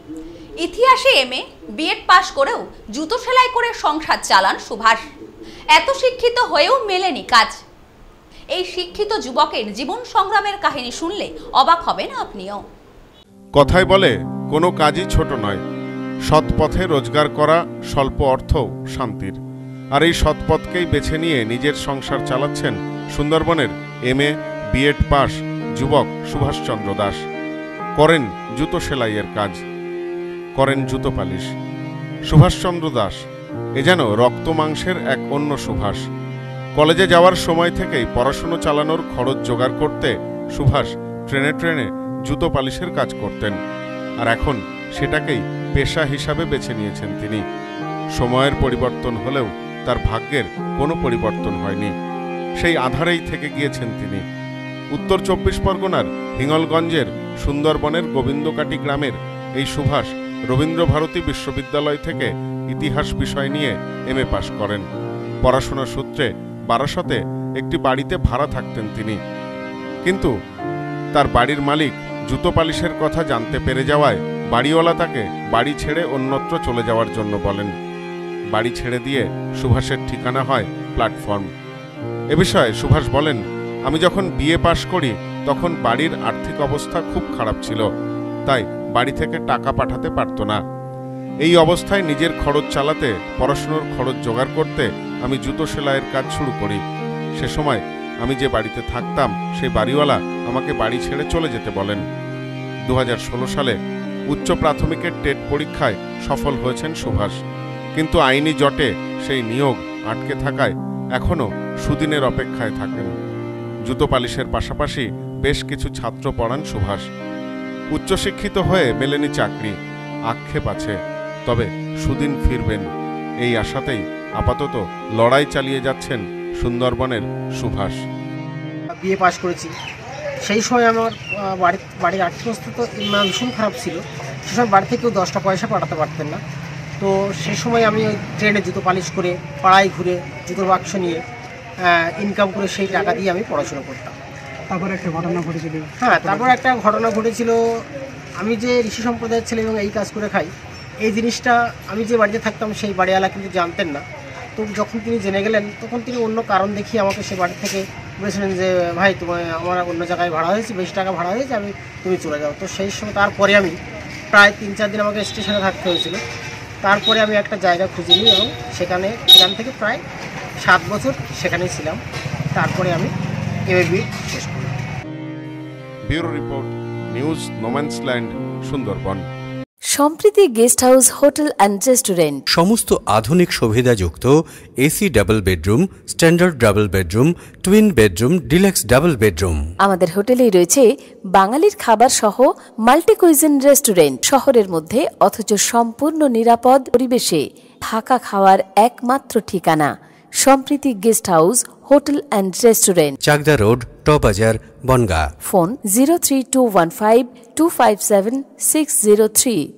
ইতিহাসে MA, B Ed পাশ করেও জুতো সেলাই করে সংসার চালান সুভাষ। এত শিক্ষিত হয়েও মেলেনি কাজ। এই শিক্ষিত যুবকের জীবন সংগ্রামের কাহিনী শুনলে অবাক হবেন আপনিও। কথায় বলে কোনো কাজই ছোট নয়, সৎ পথে রোজগার করা স্বল্প অর্থও শান্তির। আর এই সৎ পথকেই বেছে নিয়ে নিজের সংসার চালাচ্ছেন সুন্দরবনের এমএ, বিএড পাস যুবক সুভাষচন্দ্র দাস। করেন জুতো সেলাইয়ের কাজ, করেন জুতো পালিশ। সুভাষচন্দ্র দাস এ যেন রক্ত মাংসের এক অন্য সুভাষ। কলেজে যাওয়ার সময় থেকেই পড়াশুনো চালানোর খরচ জোগাড় করতে সুভাষ ট্রেনে ট্রেনে জুতো পালিশের কাজ করতেন। আর এখন সেটাকেই পেশা হিসাবে বেছে নিয়েছেন তিনি। সময়ের পরিবর্তন হলেও তার ভাগ্যের কোনো পরিবর্তন হয়নি, সেই আধারেই থেকে গিয়েছেন তিনি। উত্তর 24 পরগনার হিঙ্গলগঞ্জের সুন্দরবনের গোবিন্দকাটি গ্রামের এই সুভাষ রবীন্দ্রভারতী বিশ্ববিদ্যালয় থেকে ইতিহাস বিষয় নিয়ে এমএ পাশ করেন। পড়াশোনার সূত্রে বারাসতে একটি বাড়িতে ভাড়া থাকতেন তিনি। কিন্তু তার বাড়ির মালিক জুতো পালিশের কথা জানতে পেরে যাওয়ায় বাড়িওয়ালা তাকে বাড়ি ছেড়ে অন্যত্র চলে যাওয়ার জন্য বলেন। বাড়ি ছেড়ে দিয়ে সুভাষের ঠিকানা হয় প্ল্যাটফর্ম। এ বিষয়ে সুভাষ বলেন, আমি যখন বিএ পাশ করি তখন বাড়ির আর্থিক অবস্থা খুব খারাপ ছিল, তাই বাড়ি থেকে টাকা পাঠাতে পারতো না। এই অবস্থায় নিজের খরচ চালাতে, পড়াশোনার খরচ জোগাড় করতে আমি জুতো সেলাইয়ের কাজ শুরু করি। সে সময় আমি যে বাড়িতে থাকতাম সেই বাড়িওয়ালা আমাকে বাড়ি ছেড়ে চলে যেতে বলেন। 2016 সালে উচ্চ প্রাথমিকের টেট পরীক্ষায় সফল হয়েছেন সুভাষ, কিন্তু আইনি জটে সেই নিয়োগ আটকে থাকায় এখনও সুদিনের অপেক্ষায় থাকেন। জুতো পালিশের পাশাপাশি বেশ কিছু ছাত্র পড়ান সুভাষ। উচ্চশিক্ষিত হয়ে মেলেনি চাকরি, আক্ষেপ আছে, তবে সুদিন ফিরবেন এই আশাতেই আপাতত লড়াই চালিয়ে যাচ্ছেন সুন্দরবনের সুভাষ। বিএ পাশ করেছি, সেই সময় আমার বাড়ির আর্থিক অবস্থা তো ভীষণ খারাপ ছিল। সে সময় বাড়ি থেকেও 10টা পয়সা পাঠাতে পারতেন না। তো সেই সময় আমি ওই ট্রেনে জুতো পালিশ করে পাড়ায় ঘুরে জুতোর বাক্স নিয়ে ইনকাম করে সেই টাকা দিয়ে আমি পড়াশোনা করতাম। তারপর একটা ঘটনা ঘটেছিল। তারপর একটা ঘটনা ঘটেছিল। আমি যে ঋষি সম্প্রদায়ের ছেলে এবং এই কাজ করে খাই, এই জিনিসটা আমি যে বাড়িতে থাকতাম সেই বাড়িওয়ালা কিন্তু জানতেন না। তো যখন তিনি জেনে গেলেন তখন তিনি অন্য কারণ দেখিয়ে আমাকে সে বাড়ি থেকে বলেছিলেন যে, ভাই তোমার আমার অন্য জায়গায় ভাড়া হয়েছে, বেশি টাকা ভাড়া হয়েছে, তুমি চলে যাও। তো সেই সময় তারপরে আমি প্রায় 3-4 দিন আমাকে স্টেশনে থাকতে হয়েছিল। তারপরে আমি একটা জায়গা খুঁজে নিই এবং সেখান থেকে প্রায় 7 বছর সেখানেই ছিলাম। তারপরে আমি এমএ শেষ করি। Bureau report, news no man's land, Sundarban. Sampriti guest house, hotel and restaurant. সমস্ত আধুনিক সুবিধাযুক্ত AC double bedroom, standard double bedroom, twin bedroom, deluxe double bedroom. আমাদের হোটেলেই রয়েছে বাঙালির খাবার সহ মাল্টি কুইজিন রেস্টুরেন্ট। শহরের মধ্যে অথচ সম্পূর্ণ নিরাপদ পরিবেশে থাকা খাওয়ার একমাত্র ঠিকানা Sampriti guest house, hotel and restaurant, Chakdah road, টবাজার, বনগাঁ। ফোন 03215257603।